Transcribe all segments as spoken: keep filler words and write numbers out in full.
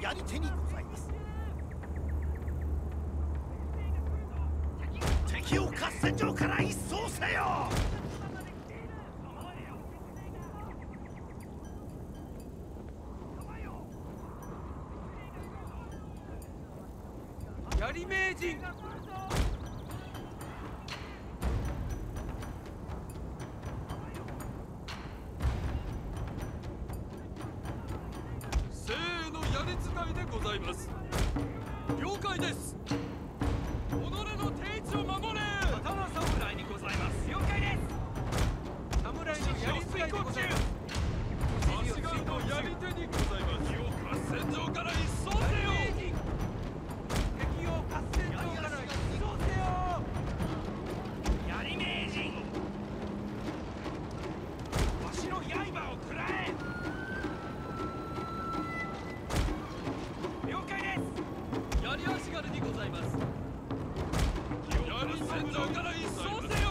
やり手にございます。敵を合戦場から一掃せよ。 槍名人。生の槍使いでございます。了解です。己の定位置を守れ。刀侍にございます。了解です。侍の槍使いでございます。足軽の槍手にございます。敵を合戦場から一掃せよ。敵を合戦場から一掃せよ。槍名人。わしの刃を食らえ。了解です。槍足軽にございます。槍戦場から一掃せよ。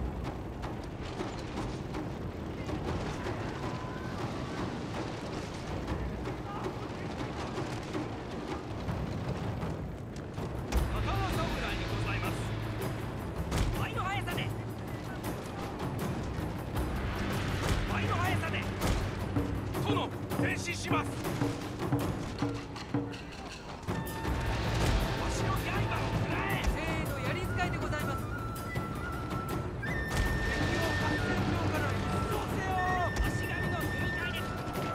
前進します。わしの刃を食らえ。せーの、槍使いでございます。敵を合戦場から一掃せよ。足軽の組み替えです。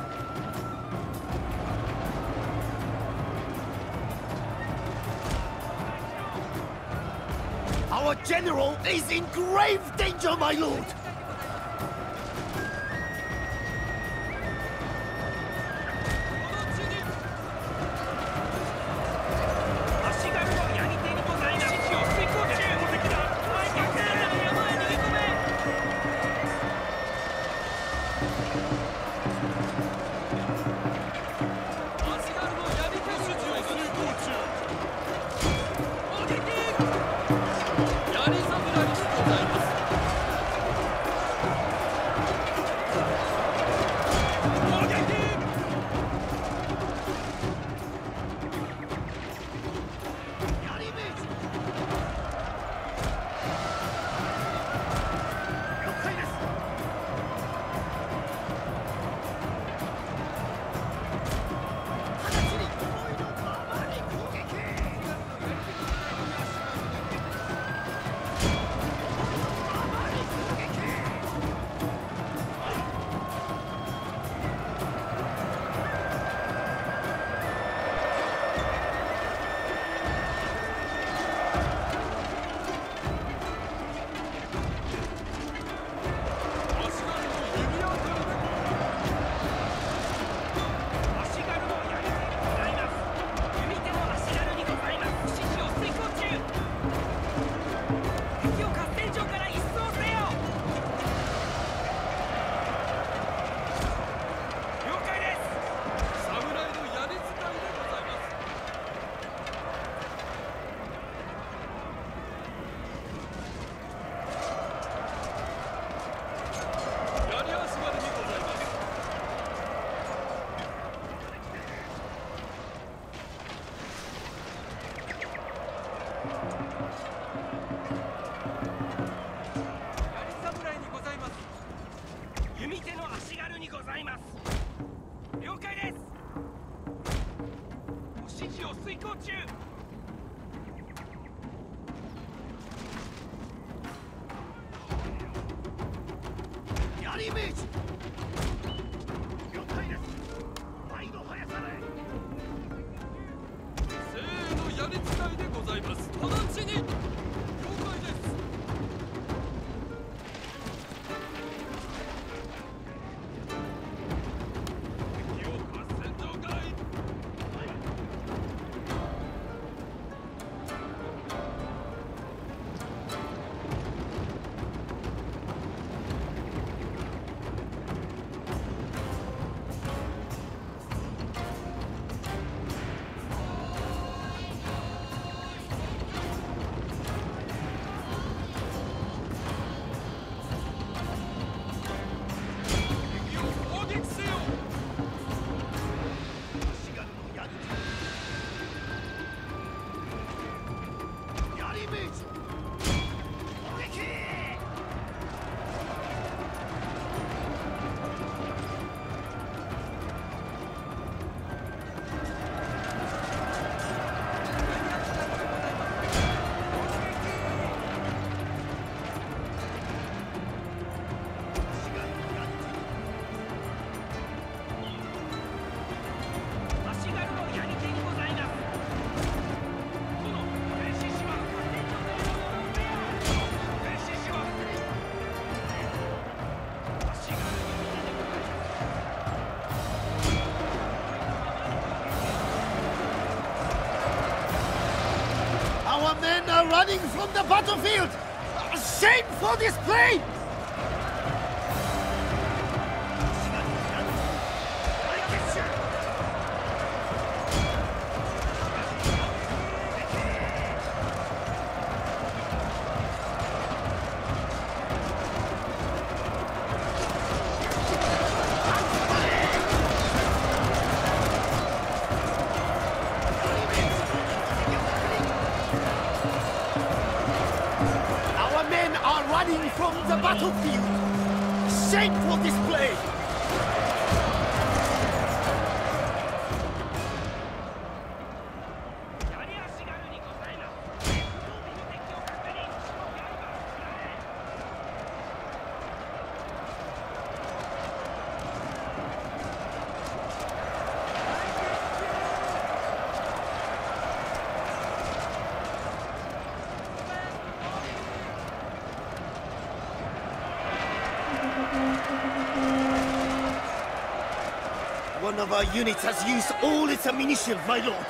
Our general is in grave danger, my lord. 敵 running from the battlefield! Shameful display! Running from the battlefield! Shameful display! One of our units has used all its ammunition, my lord.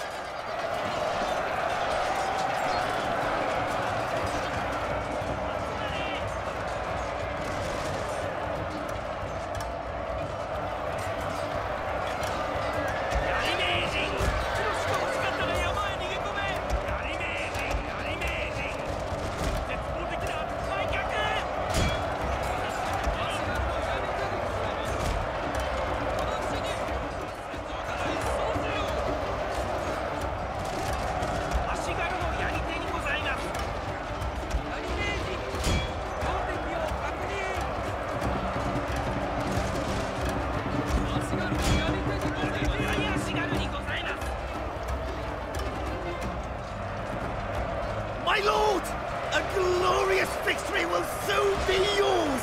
My lord! A glorious victory will soon be yours!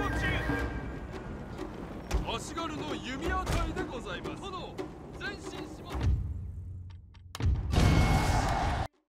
足軽の弓矢隊でございます。殿、前進